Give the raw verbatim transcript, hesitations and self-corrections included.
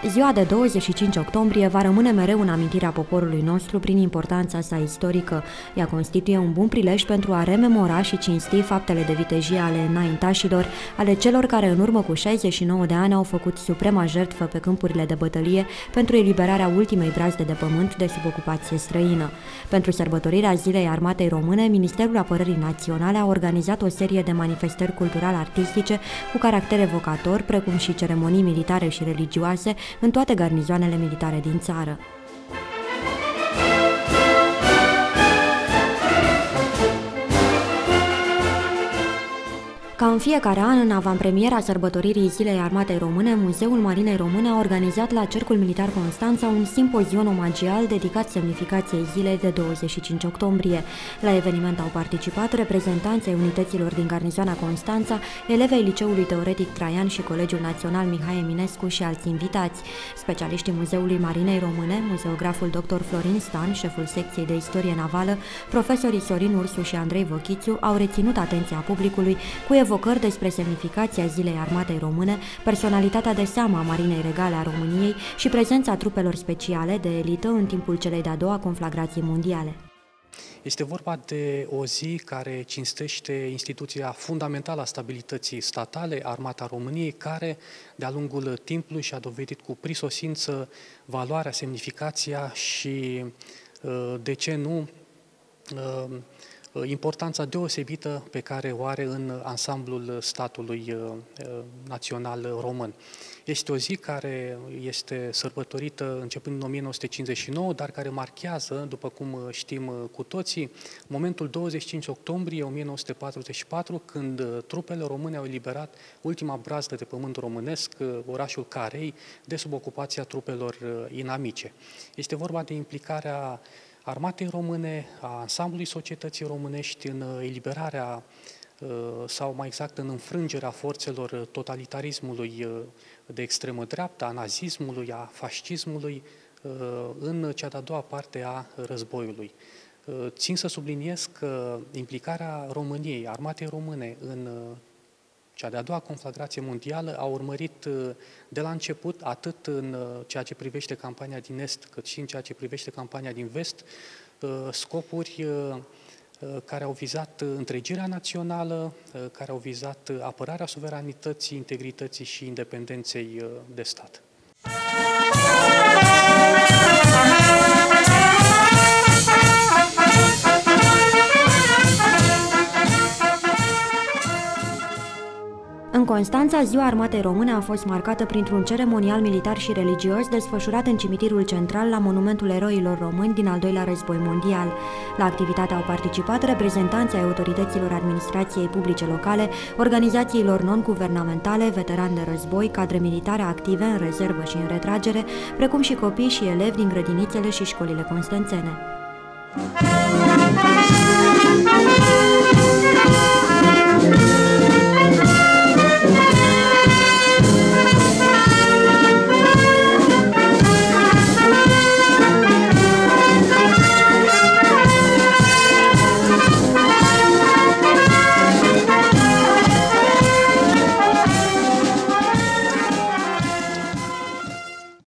Ziua de douăzeci și cinci octombrie va rămâne mereu în amintirea poporului nostru prin importanța sa istorică. Ea constituie un bun prilej pentru a rememora și cinsti faptele de vitejie ale înaintașilor, ale celor care în urmă cu șaizeci și nouă de ani au făcut suprema jertfă pe câmpurile de bătălie pentru eliberarea ultimei brazde de pământ de sub ocupație străină. Pentru sărbătorirea Zilei Armatei Române, Ministerul Apărării Naționale a organizat o serie de manifestări cultural-artistice cu caracter evocator, precum și ceremonii militare și religioase în toate garnizoanele militare din țară. Ca în fiecare an, în avantpremiera sărbătoririi Zilei Armatei Române, Muzeul Marinei Române a organizat la Cercul Militar Constanța un simpozion omagial dedicat semnificației zilei de douăzeci și cinci octombrie. La eveniment au participat reprezentanții ai unităților din garnizoana Constanța, elevii Liceului Teoretic Traian și Colegiul Național Mihai Eminescu și alți invitați. Specialiștii Muzeului Marinei Române, muzeograful doctor Florin Stan, șeful secției de istorie navală, profesorii Sorin Ursu și Andrei Vochițiu au reținut atenția publicului cu evocări despre semnificația Zilei Armatei Române, personalitatea de seamă a Marinei Regale a României și prezența trupelor speciale de elită în timpul celei de-a doua conflagrații mondiale. Este vorba de o zi care cinstește instituția fundamentală a stabilității statale, Armata României, care de-a lungul timpului și-a dovedit cu prisosință valoarea, semnificația și, de ce nu, importanța deosebită pe care o are în ansamblul statului național român. Este o zi care este sărbătorită începând în o mie nouă sute cincizeci și nouă, dar care marchează, după cum știm cu toții, momentul douăzeci și cinci octombrie o mie nouă sute patruzeci și patru, când trupele române au eliberat ultima brazdă de pământ românesc, orașul Carei, de sub ocupația trupelor inamice. Este vorba de implicarea Armatei Române, a ansamblului societății românești în eliberarea sau mai exact în înfrângerea forțelor totalitarismului de extremă dreaptă, a nazismului, a fascismului în cea de-a doua parte a războiului. Țin să subliniez că implicarea României, Armatei Române în cea de-a doua conflagrație mondială a urmărit de la început, atât în ceea ce privește campania din Est, cât și în ceea ce privește campania din Vest, scopuri care au vizat întregirea națională, care au vizat apărarea suveranității, integrității și independenței de stat. În Constanța, Ziua Armatei Române a fost marcată printr-un ceremonial militar și religios desfășurat în cimitirul central la monumentul eroilor români din al doilea război mondial. La activitate au participat reprezentanții ai autorităților administrației publice locale, organizațiilor non-guvernamentale, veterani de război, cadre militare active în rezervă și în retragere, precum și copii și elevi din grădinițele și școlile constanțene.